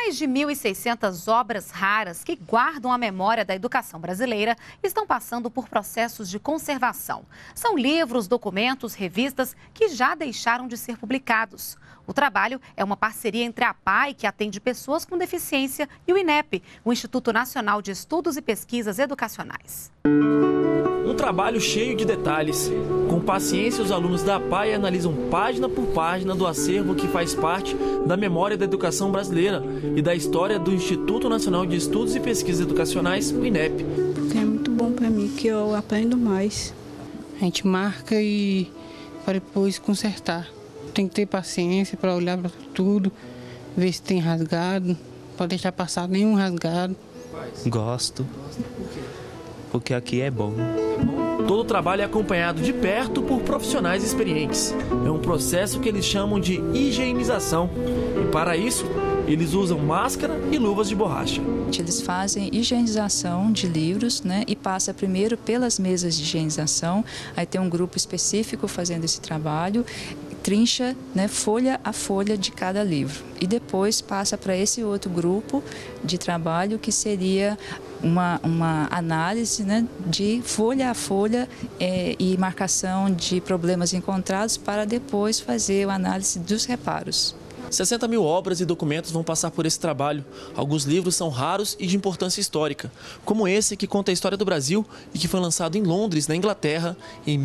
Mais de 1.600 obras raras que guardam a memória da educação brasileira estão passando por processos de conservação. São livros, documentos, revistas que já deixaram de ser publicados. O trabalho é uma parceria entre a APAE, que atende pessoas com deficiência, e o INEP, o Instituto Nacional de Estudos e Pesquisas Educacionais. Um trabalho cheio de detalhes. Com paciência, os alunos da APAE analisam página por página do acervo que faz parte da memória da educação brasileira e da história do Instituto Nacional de Estudos e Pesquisas Educacionais, o INEP. É muito bom para mim, que eu aprendo mais. A gente marca e para depois consertar. Tem que ter paciência para olhar para tudo, ver se tem rasgado, não pode deixar passar nenhum rasgado. Gosto, porque aqui é bom. Todo o trabalho é acompanhado de perto por profissionais experientes. É um processo que eles chamam de higienização. E para isso, eles usam máscara e luvas de borracha. Eles fazem higienização de livros, né, e passa primeiro pelas mesas de higienização. Aí tem um grupo específico fazendo esse trabalho, trincha, né, folha a folha de cada livro. E depois passa para esse outro grupo de trabalho que seria uma análise, né, de folha a folha e marcação de problemas encontrados para depois fazer a análise dos reparos. 60 mil obras e documentos vão passar por esse trabalho. Alguns livros são raros e de importância histórica, como esse que conta a história do Brasil e que foi lançado em Londres, na Inglaterra, em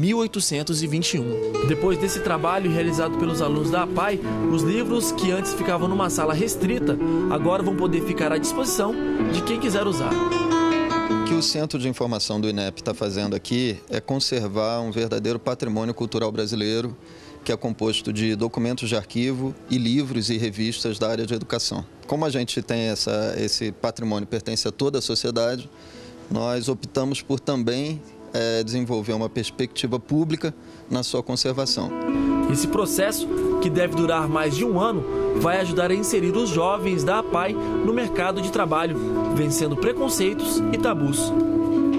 1821. Depois desse trabalho realizado pelos alunos da APAE, os livros que antes ficavam numa sala restrita, agora vão poder ficar à disposição de quem quiser usar. O que o Centro de Informação do INEP está fazendo aqui é conservar um verdadeiro patrimônio cultural brasileiro, que é composto de documentos de arquivo e livros e revistas da área de educação. Como a gente tem esse patrimônio pertence a toda a sociedade, nós optamos por também desenvolver uma perspectiva pública na sua conservação. Esse processo, que deve durar mais de um ano, vai ajudar a inserir os jovens da APAE no mercado de trabalho, vencendo preconceitos e tabus.